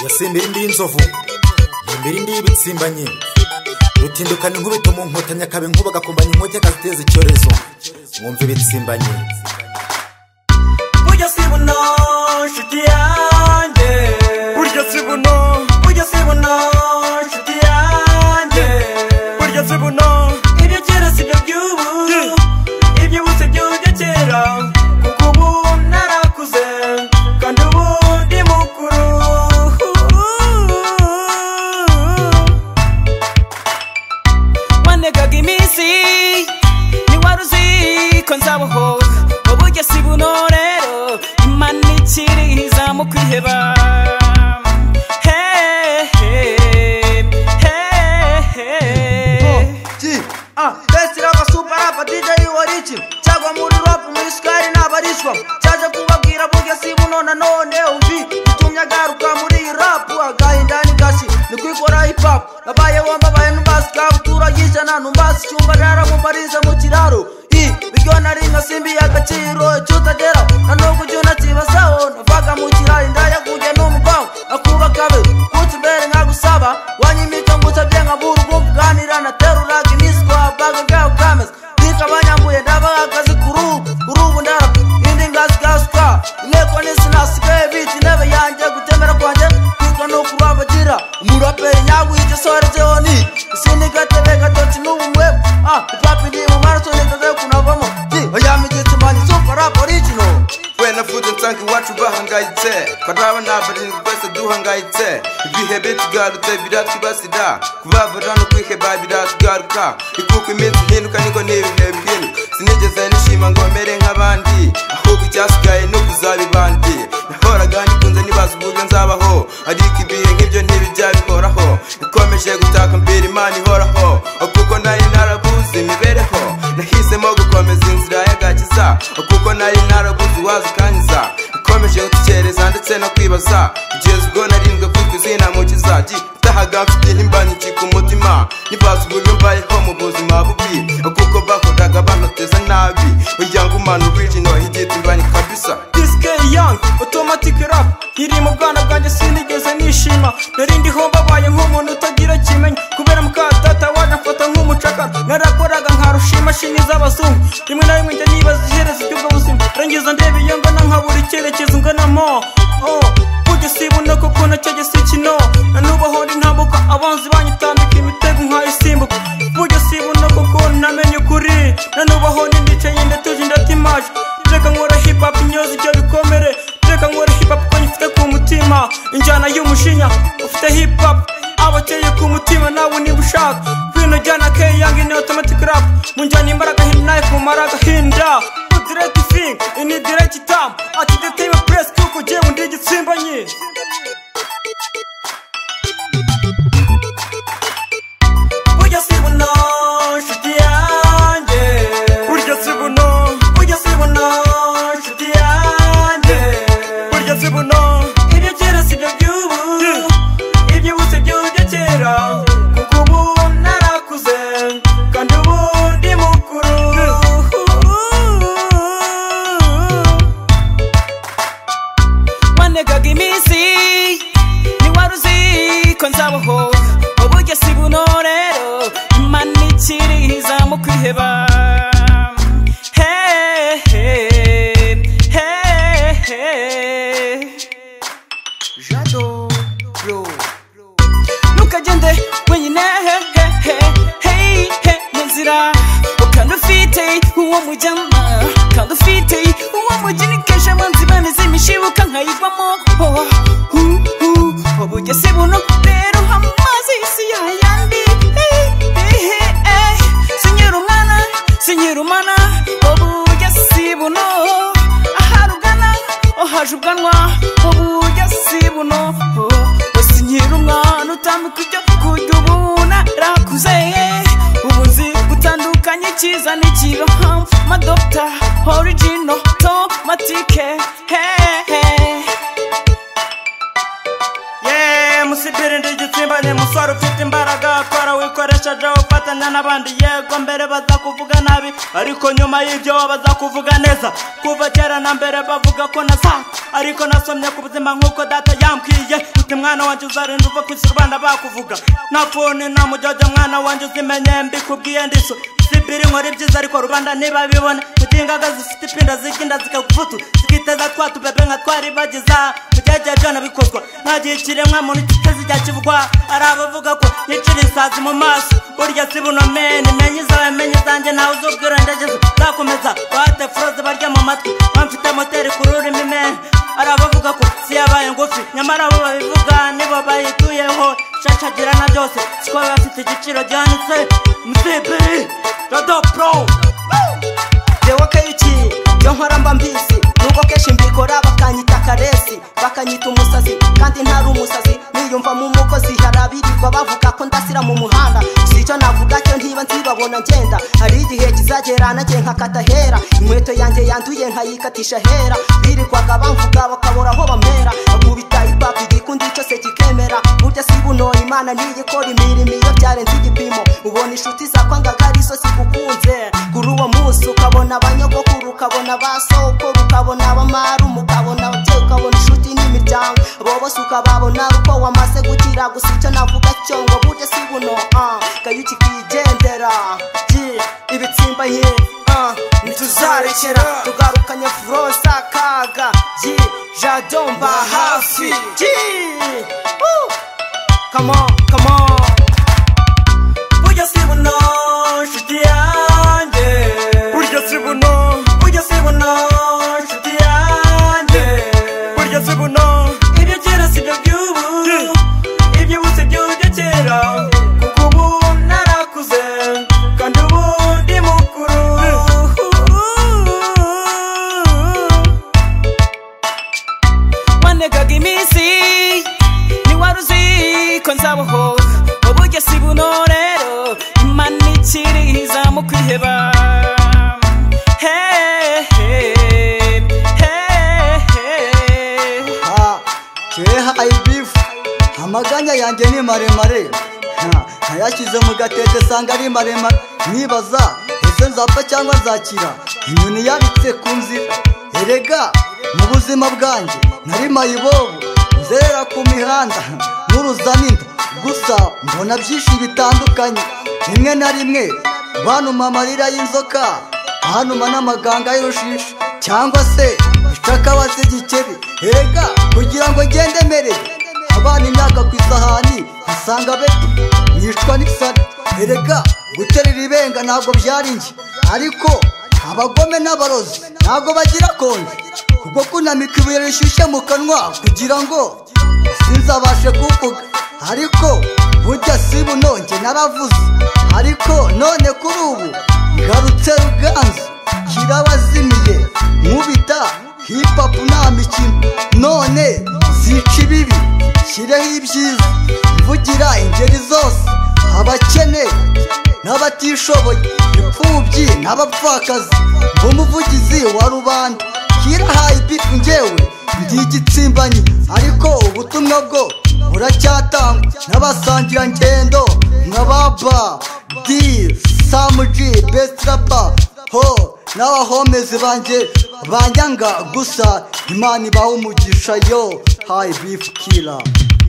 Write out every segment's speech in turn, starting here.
Yasimbira indi inzovu yimbira indi ibitsimbanye rutindukana inkubito mu nkotanya kabe nkuba gakumbanya inkote kaziteza icyorezo mwumve ibitsimbanye burya sibuno nshuti yanjye burya sibuno nshuti yanjye burya sibuno ibyo kera si byo by'ubu ibyo bose by'ubyo kera kuko ubu narakuze kandi ubu ndi mukuru wanegaga iminsi ntiwari uzi ko nzabaho burya sibuno rero imana ikiriza mu kwiheba Desira super rap DJ Orichi cyagwa muri rap muri skari nabarishwa cyaje kubabwira burya sibuno nanone umvi itumya garuka muri rap agahindani gashi nikwikora hip hop nabaye wamba baye numbasika uturagisha na numbasi cyumba rara mu bariza mu kiraro biryo nari nkasimbi agaciro cyutagera nanogo cyona kibasaho navaga mu kiraro ndaya kujya n'umugabo akuba kabe kuti mbere nkagusaba wanyimika ngusabye nkabura ubwuganira na teruraga imiswa baga gaho kames nikabanyambuye ndabagaze kurubu ndara indi ngasigasuka inteko nisinasigaye biti intebe yanjye gutemera kwanjye kwitwa no kurabagira umuraperi nyagwije sorezeho ni sinigatebe gatoti n'ubumwe ipapi ndi mu maraso nikaze kunavamo oyamigitsumanye super rap original wena fude nsange iwacu bahangayitse karaba n'abarindwi twese duhangayitse ibihebe tugarutse biratwibasira kubabura no kwiheba biratugaruka ikuko iminsi ihinduka niko n'ibihe bihinduka sinigeze nishima ngo mere nk'abandi ahubwo icyasigaye no kuzaba ibandi nahoraga ngikunze nibaza uburyo nzabaho ariko ibihe nk'ibyo ntibijya bihoraho nakomeje gutaka mbere imana ihoraho kuko nari narabuze imibereho nahisemo gukomeza inzira y'agakiza kuko nari narabuze uwaza ukankiza nakomeje gutekereza ndetse no kwibaza kugeza ubwo narindwe kwitwa izina mukiza tahaga mfite ntimbanyiki ku mutima nibaza uburyo mbayeho mu buzima bubi kuko bakoraga banoteza nabi uyangu umana original higitimbanye kabisa Young automatic rap iri mu bwana bwanjye sinigeze nishima narindiho babaye nk'umuntu utagira kimenya kubera mukadata wanafata nk'umucakara narakoraga nkarusha imashini z'abazungu rimwe na rimwe njya nibaza iherezo ry'ubwo buzima rangiza ndeba iyo ngana nkabura icyerekezo nganamo burya sibuno koko nacyo gisa kino na nubaho ndi ntambuka abanzi banyitambika imitego nkayisimbuka burya sibuno koko namenye ukuri na nubaho ndi ndicaye ndatuje ndatimaje reka nkora hip hop inyoza ibyo bikomere reka nkora hip hop ko nyifite ku mutima injyana y'umushinya ufite hip hop abakeye ku mutima nawe niba ushaka bino jyana ke yangi ni automatic rap mu njyana imbaraga hinaye kumara agahinda direct thing ini direct time ati the time press kuko je undi igitsimbanye burya sibuno nshuti yanjye burya sibuno nshuti yanjye burya sibuno ibyo kera si byo by'ubu ibyo bose by'ubyo kera kuko ubu narakuze kandi ubu ndi mukuru wanegaga iminsi ntiwari uzi ko nzabaho burya sibuno rero imana ikiriza mu kwiheba Jado bro ntukagende wenyine mu nzira kandi ufite uwo mujyama kandi ufite uwo mugeni kenshi abanzi bameze imishibuka nkayigwamo burya sibuno rero amazi isi yayandi sinyira umwana burya sibuno aharugana haje ubwanwa burya sibuno sinyira umwana utambika ibyo kurya ubu narakuze ubu nzi gutandukanye cyiza n'ikiroha madokta original automatic yeah musibiri ndi igitsimbanye musore ufite imbaraga kora wikoresheje ufatanya n'abandi yego mbere bazakuvuga nabi ariko nyuma y'ibyo bazakuvuga neza kuva kera na mbere bavuga ko nasa ariko nasomye ku buzima nk'uko data yambwiye uti mwana wanjye uzarinda uva ku isi rubanda bakuvuga nta fone nta mujyojo mwana wanjye uzimenye mbikubwiye ndiso sibiri nkora ibyiza ariko rubanda ntibabibona mutingaga zifite ipinda ziginda zikagufutu zikiteza twatubebe nka twari bagiza mugihe byona bikozwa nta gihe ikiremwa muntu kiteze ijya kivugwa ari abavuga ko yicira isazi mu maso burya si buno meni menye izawe menye izanjye nawe uzubwira ndageze zakomeza bate froze barya mu matwi bamfite moteri ku rurimi meni ari abavuga ko si yabaye ngufi nyamara abo babivuga nibo bayituyeho shashagirana byose siko bafite igiciro gihanitse musibiri Rado Pro Dewa kayuki byo nkora mba mbizi nuko kenshi mbikora bakanyita karesi bakanyita umusazi kandi ntari umusazi niyumva mu mukozi harabirirwa bavuga ko ndasira mu muhanda sicyo navuga cyo ntiba nzibabona ngenda hari igihe kizagera nanjye nkakata hera inkweto yanjye yanduye nkayikatisha hera birirwaga bamvuga bakabura aho bamera akubita ipapi igikundi cyose kikemera burya si buno imana niyikora imirimo iyo byarenze igipimo ubona inshuti zakwangaga arizo zigukunze kuri uwo munsi ukabona abanyogokuru ukabona basokuru ukabona abamarumu ukabona ababyeyi ukabona inshuti n'imiryango abo bose ukababona uko wamaze gukira gusa icyo navuga cyo ngo burya si buno kayuki kigendera ibitsimbanye ntituzarekera tugarukanye froza kaga jadomba hafi come on come on burya si buno nshuti yanjye burya si buno burya si buno nshuti yanjye burya si buno ibyo kera si byo by'ubu ibyo ubu si byo byo kera kuko ubu narakuze kandi ubu ndi mukuru wanekaga iminsi ntiwari uzi ko nzabaho uburyo si buno rero imana ikiriza mu kwiheba Cheha ibifu amaganya yanjye ni maremare ntayashyize mu gatete sanga ari maremare nibaza ese nzapfa cyangwa nzakira inyoni yabitse ku nzira erega mu buzima bwanjye nari mayibobo nzerera ku mihanda n'uruzaninda gusa mbona byinshi bitandukanye rimwe na rimwe banuma amarira y'inzoka banuma n'amaganga y'urushishi cyangwa se ishaka z'igikeri erega kugira ngo ngende mereye abana imyaka ku isahani asanga beti nicwa n'isari erega guterera ibenga ntabwo byari njye ariko abagome n'abarozi ntabwo bagira konje kubwo kunamika ibuye rishyushye mu kanwa kugira ngo sinzabashe kuvuga ariko burya si buno njye naravuze ariko none kuri ubu ngarutse ruganzu kirawazimiye nkubita hip-hop nta mikino none zica ibibi shyireho ibyiza mvugira ingeri zose abakene n'abatishoboye imfubyi n'abapfakazi umuvugizi wa rubanda kirahaye ibifu ngewe ndi igitsimbanye ariko ubutumwa bwo buracyatangwa n'abasangira ngendo nka baba di samuji best rapper ho n'abahomezi banjye banyanga gusa imana ibaha umugisha yo hayi bifu killer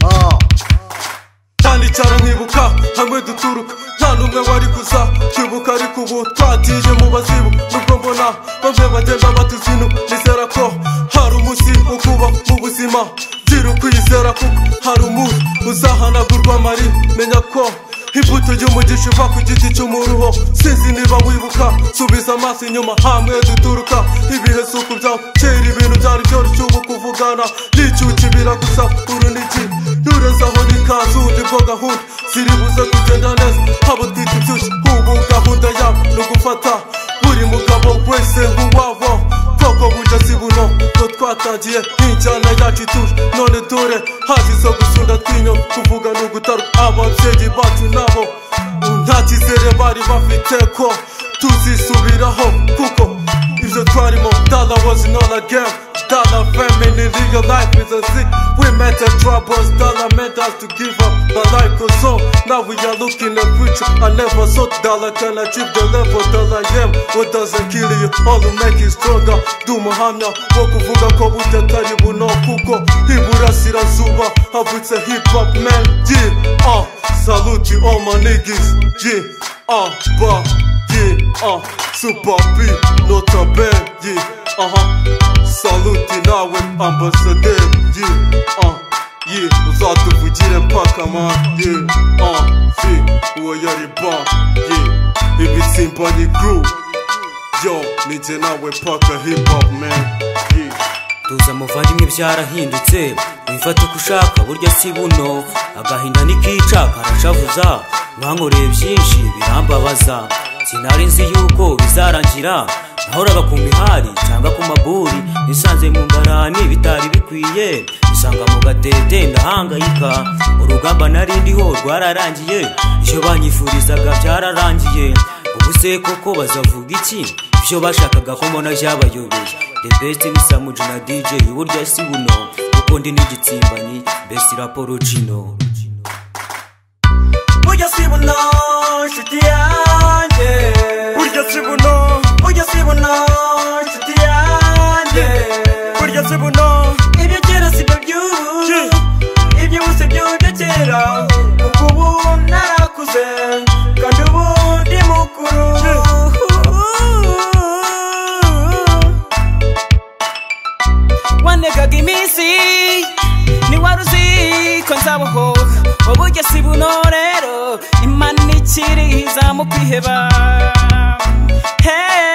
kandi cyara nkibuka hamwe duturuka nta n'umwe wari kuza twibuka ariko ubu twatije mu bazibu nubwo mbona bamwe bagenda batuzinuka nizera ko hari umunsi wo kuba mu buzima gira ukwizera kuko hari umunsi uzahanagurwa amarira menya ko imbuto y'umugisha iva ku giti cy'umuruho sinzi niba wibuka subiza amaso inyuma hamwe duturuka ibihe si uku byawe kera ibintu byari byoroshye ubu kuvugana n'icyuki biragusa urunigi nturezaho n'ikazu nibwo gahunda ziri buze kugenda neza haba twita ibyuki ubu gahunda yabo ni ugufata buri mugabo wese nk'uwabo koko burya si buno ngo twatagiye nk'injyana yacu ituje none dore haje izo gusunda twinyo kuvuga ni ugutaruka ababyeyi bacu nabo nta cyizere bari bafite ko tuzisubiraho kuko ibyo twarimo dala was not a game Dollar famine in real life is a sick. We met at troubles, dollar meant us to give up. But life goes on, now we are looking at future. I never thought dollar can achieve the level that I am. What doesn't kill you, all will make you stronger. Do muhamya, wo kuvuga ko butatari buno kuko iburasirazuba havutse hip hop man. Yeah, salute you all my niggas. Yeah, ba, yeah, Super P, Nota Ben. Yeah, salute nawe ambassadeur. Yeah, uzatuvugire mpaka man. Yeah, uwo yari ba. Yeah, ibisimba ni crew. Yo, nije nawe paka hip hop man. Yeah. Tuza muvandimwe byarahindutse, wifata uko ushaka burya si buno, agahinda nikica karashavuza, mwankoreye byinshi birambabaza, sinari nzi yuko bizarangira, nahoraga ku mihari cyangwa ku maburi, nisanze mu ngarani bitari bikwiye, nisanga mu gatete ndahangayika, urugamba nari ndiho rwararangiye, icyo banyifurizaga byararangiye, ubuse koko bazavuga iki, ibyo bashakaga ko mbona byabayobeye. The best ni Samuji na DJ burya si buno, kuko ndi n'igitsimbanyi best raporo Gino. Burya si buno nshuti yanjye, burya si buno, burya si buno nshuti yanjye, burya si buno. Ibyo kera si byo by'ubu, ibyo bose by'ibyo kera, kuko ubu narakuze kandi ubu ndi mukuru. Wanekaga iminsi ntiwari uzi ko nzabaho, uburyo si buno rero Imana ikiri iza mu kwiheba. Hey.